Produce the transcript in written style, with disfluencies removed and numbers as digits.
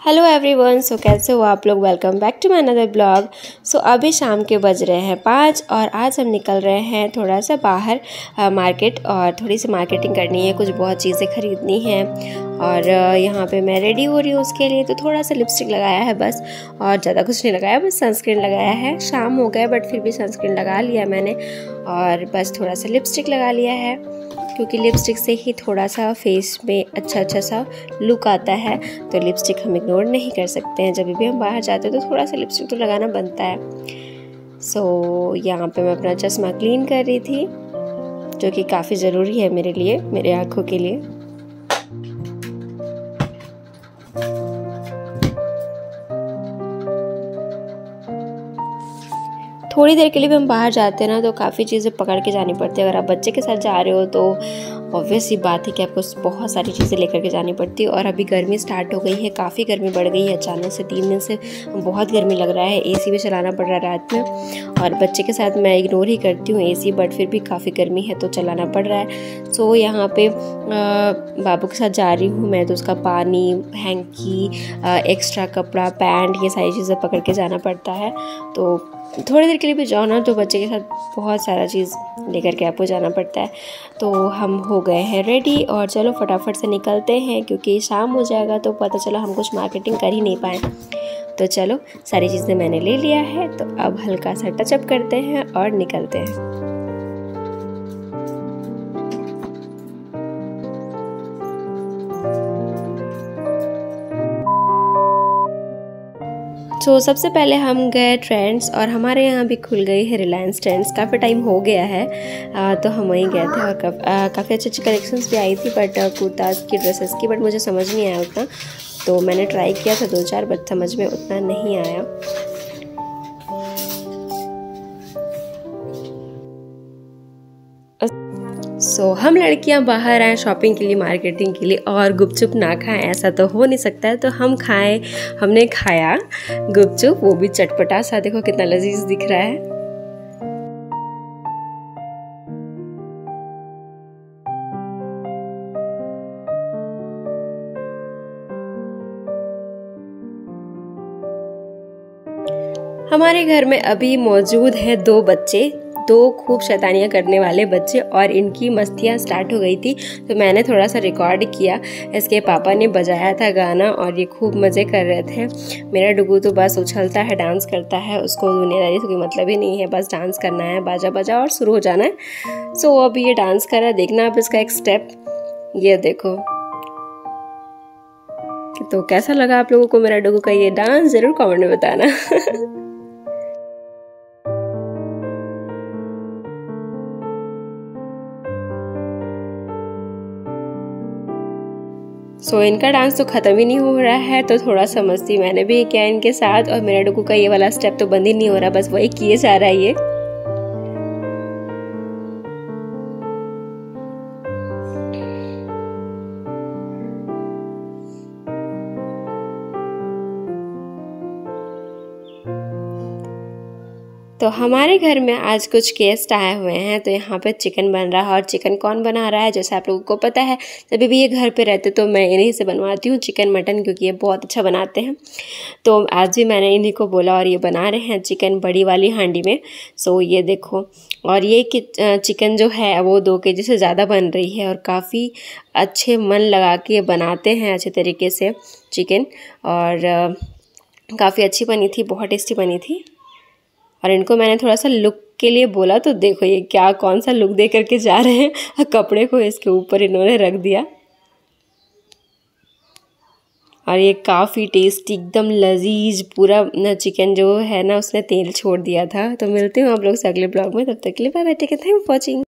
Hello everyone, सो कैसे हो आप लोग। Welcome back to my another blog. So अभी शाम के बज रहे हैं 5 और आज हम निकल रहे हैं थोड़ा सा बाहर मार्केट और थोड़ी सी मार्केटिंग करनी है, कुछ बहुत चीज़ें ख़रीदनी हैं। और यहाँ पे मैं रेडी हो रही हूँ उसके लिए, तो थोड़ा सा लिपस्टिक लगाया है बस, और ज़्यादा कुछ नहीं लगाया, बस सनस्क्रीन लगाया है। शाम हो गया बट फिर भी सनस्क्रीन लगा लिया मैंने, और बस थोड़ा सा लिपस्टिक लगा लिया है क्योंकि लिपस्टिक से ही थोड़ा सा फेस में अच्छा सा लुक आता है। तो लिपस्टिक हम इग्नोर नहीं कर सकते हैं, जब भी हम बाहर जाते हैं तो थोड़ा सा लिपस्टिक तो लगाना बनता है। सो यहाँ पे मैं अपना चश्मा क्लीन कर रही थी, जो कि काफ़ी ज़रूरी है मेरे लिए, मेरे आँखों के लिए। थोड़ी देर के लिए भी हम बाहर जाते हैं ना, तो काफ़ी चीज़ें पकड़ के जानी पड़ती है। अगर आप बच्चे के साथ जा रहे हो तो ऑब्वियस सी बात है कि आपको बहुत सारी चीज़ें लेकर के जानी पड़ती है। और अभी गर्मी स्टार्ट हो गई है, काफ़ी गर्मी बढ़ गई है अचानक से, 3 दिन से बहुत गर्मी लग रहा है। एसी भी चलाना पड़ रहा है रात में, और बच्चे के साथ मैं इग्नोर ही करती हूँ एसी, बट फिर भी काफ़ी गर्मी है तो चलाना पड़ रहा है। सो यहाँ पे बाबू के साथ जा रही हूँ मैं, तो उसका पानी, हैंकी, एक्स्ट्रा कपड़ा, पैंट, ये सारी चीज़ें पकड़ के जाना पड़ता है। तो थोड़ी देर के लिए भी जाओ ना तो बच्चे के साथ बहुत सारा चीज़ लेकर के आपको जाना पड़ता है। तो हम हो गए हैं रेडी और चलो फटाफट से निकलते हैं, क्योंकि शाम हो जाएगा तो पता चला हम कुछ मार्केटिंग कर ही नहीं पाए। तो चलो, सारी चीज़ें मैंने ले लिया है, तो अब हल्का सा टचअप करते हैं और निकलते हैं। तो सबसे पहले हम गए ट्रेंड्स, और हमारे यहाँ भी खुल गई है रिलायंस ट्रेंड्स। काफ़ी टाइम हो गया है तो हम वहीं गए थे, और काफ़ी अच्छी कलेक्शंस भी आई थी, बट कुर्ताज़ की, ड्रेसेस की, बट मुझे समझ नहीं आया उतना। तो मैंने ट्राई किया था 2-4, बट समझ में उतना नहीं आया। सो हम लड़कियां बाहर आए शॉपिंग के लिए, मार्केटिंग के लिए, और गुपचुप ना खाएं ऐसा तो हो नहीं सकता है। तो हमने खाया गुपचुप, वो भी चटपटा सा, देखो कितना लजीज दिख रहा है। हमारे घर में अभी मौजूद हैं 2 बच्चे, 2 खूब शैतानियाँ करने वाले बच्चे, और इनकी मस्तियाँ स्टार्ट हो गई थी। तो मैंने थोड़ा सा रिकॉर्ड किया। इसके पापा ने बजाया था गाना और ये खूब मज़े कर रहे थे। मेरा डुगू तो बस उछलता है, डांस करता है, उसको दुनियादारी से कोई मतलब ही नहीं है, बस डांस करना है, बाजा बजा और शुरू हो जाना है। सो अब ये डांस कर रहा है, देखना आप इसका एक स्टेप, ये देखो। तो कैसा लगा आप लोगों को मेरा डुगू का ये डांस, ज़रूर कमेंट में बताना। सो इनका डांस तो ख़त्म ही नहीं हो रहा है, तो थोड़ा सा मस्ती मैंने भी किया इनके साथ, और मेरा डुगू का ये वाला स्टेप तो बंद ही नहीं हो रहा, बस वही किए जा रहा है ये। तो हमारे घर में आज कुछ गेस्ट आए हुए हैं, तो यहाँ पे चिकन बन रहा है। और चिकन कौन बना रहा है, जैसे आप लोगों को पता है, जब भी ये घर पे रहते तो मैं इन्हीं से बनवाती हूँ चिकन मटन, क्योंकि ये बहुत अच्छा बनाते हैं। तो आज भी मैंने इन्हीं को बोला, और ये बना रहे हैं चिकन बड़ी वाली हांडी में। सो ये देखो, और ये चिकन जो है वो 2 केजी से ज़्यादा बन रही है, और काफ़ी अच्छे मन लगा के ये बनाते हैं अच्छे तरीके से चिकन, और काफ़ी अच्छी बनी थी, बहुत टेस्टी बनी थी। और इनको मैंने थोड़ा सा लुक के लिए बोला, तो देखो ये क्या कौन सा लुक दे करके जा रहे हैं, कपड़े को इसके ऊपर इन्होंने रख दिया। और ये काफ़ी टेस्टी, एकदम लजीज पूरा चिकन जो है ना, उसने तेल छोड़ दिया था। तो मिलती हूँ आप लोग से अगले ब्लॉग में, तब तक के लिए bye bye, take care, thanks for watching.